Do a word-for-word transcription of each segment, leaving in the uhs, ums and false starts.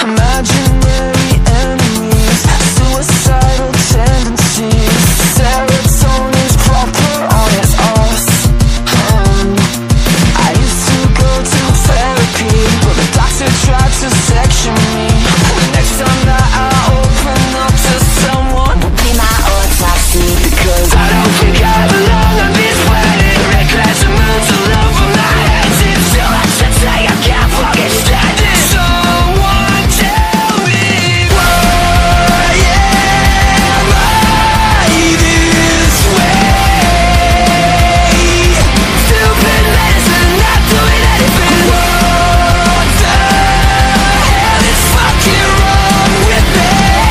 Imaginary enemies, suicidal tendencies. Serotonin's proper on its arse. um, I used to go to therapy, but the doctor tried to section me. The next time that I open up to someone will be my autopsy. Because I don't think I belong on this planet. Reckless mood to love for my head. It's too much to take, I can't fucking stand it. Someone tell me, why am I this way? Stupid medicine, not doing anything. What the hell is fucking wrong with me?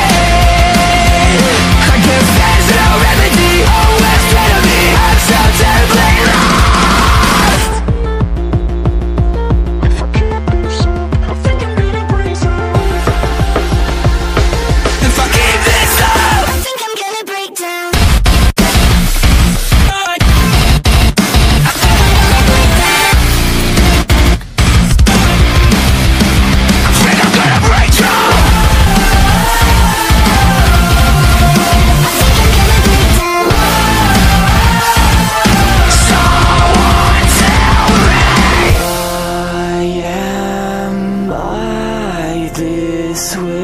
I guess there's no remedy, always better me. I'm so terribly lost. If I can't be so, I think I'm gonna break down. If I keep this up, I think I'm gonna break down. I think I'm gonna break down. Someone tell me, why am I this way?